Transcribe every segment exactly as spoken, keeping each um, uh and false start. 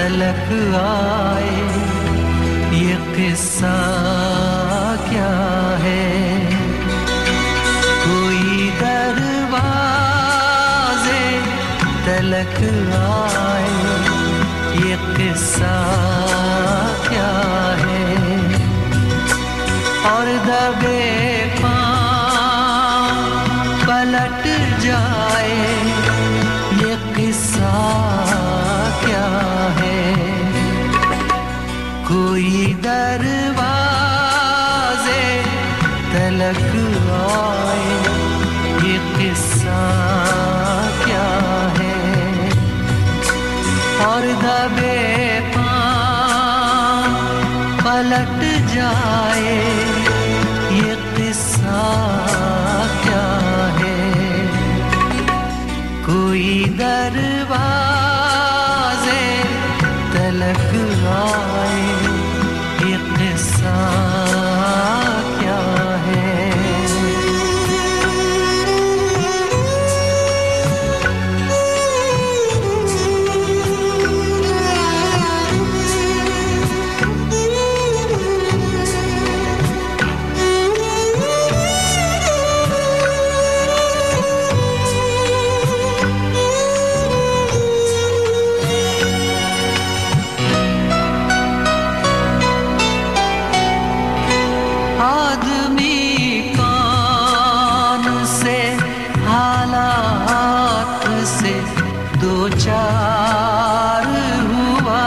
तलक आए, ये किस्सा क्या है। कोई दरवाजे तलक आए, ये किस्सा क्या है। और दबे पांव पलट जाए, ये किस्सा क्या है। कोई दरवाजे तलक आए, ये किस्सा क्या है। और दबे पांव पलट जाए, ये किस्सा क्या है। कोई दरवाजे तलक आए, ये किस्सा क्या है। चार हुआ,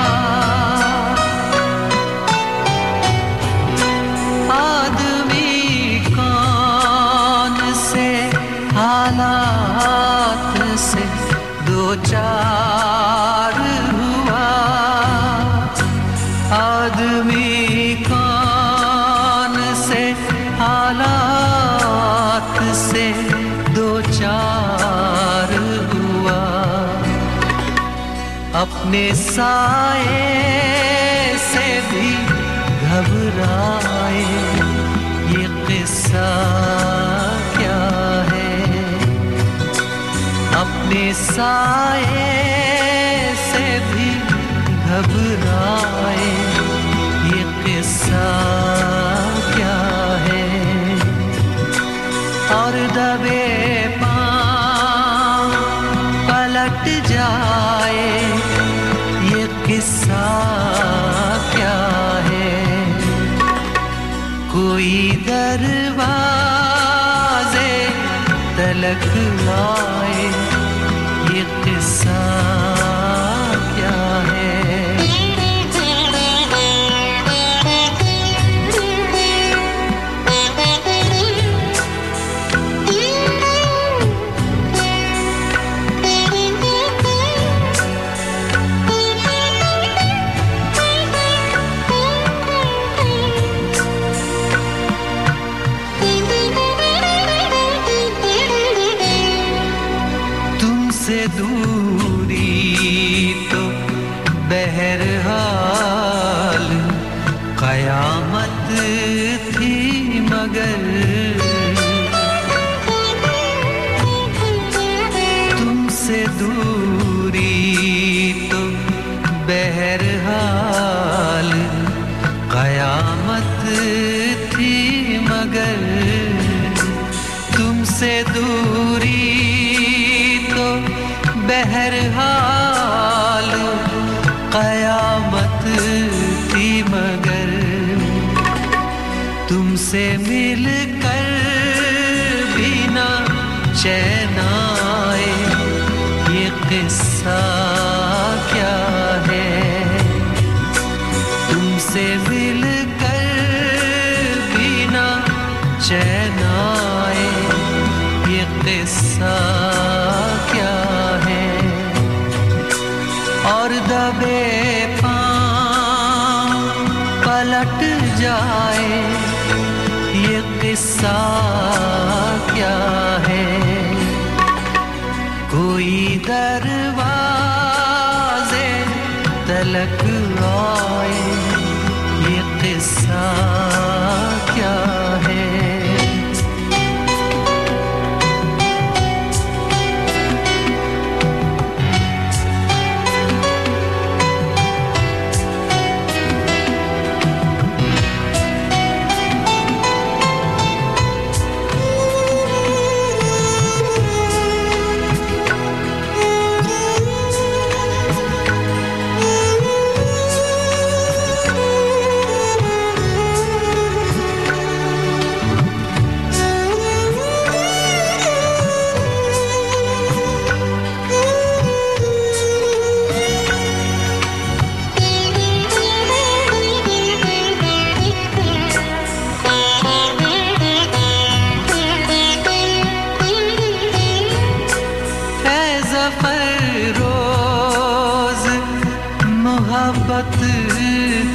आदमी कौन से हालात से दो चार हुआ। आदमी कौन से हालात से दो चार हुआ। अपने साए से भी घबराए, ये किस्सा क्या है। अपने साए से भी घबराए, ये किस्सा क्या है। और दबे पांव पलट जाए, ये किस्सा क्या है। कोई दरवाजे तलक आए, ये किस्सा क्या है। से दूरी तो बहरहाल कयामत थी, मगर तुमसे दूरी तो बहरहाल कयामत थी, मगर तुमसे दूरी बहरहाल कयामत थी, मगर तुमसे मिलकर भी ना चैन आए, ये किस्सा क्या है। तुमसे मिलकर भी ना चैन आए, ये किस्सा क्या है। और दबे पांव पलट जाए, ये किस्सा क्या है। कोई दरवाजे तलक आए, ये किस्सा क्या है।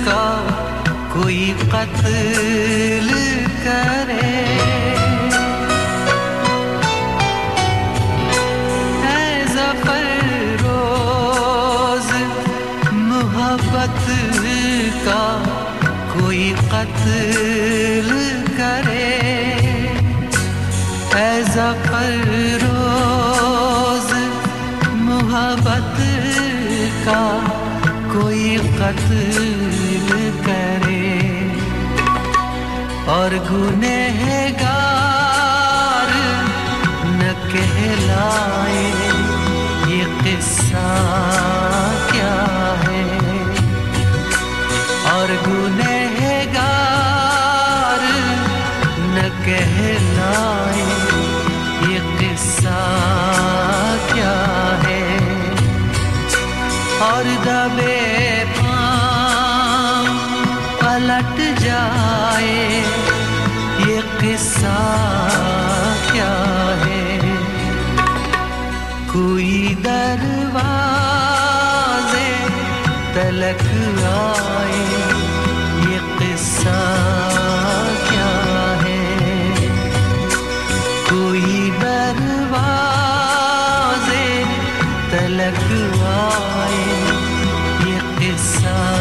का कोई कत्ल करे। है ज़फ़रोज़ मोहब्बत का कोई कत्ल करे। है ज़फ़रोज़ मोहब्बत का कोई कत्ल करे। और गुनहगार न कहलाए, ये किस्सा क्या है। और गुनहगार न कहलाए, ये किस्सा क्या है। और दबे पाँव पलट जाए, ये किस्सा क्या है। कोई दरवाज़े तलक आए, ये किस्सा क्या है। कोई दरवाज़े तलक आए, ये किस्सा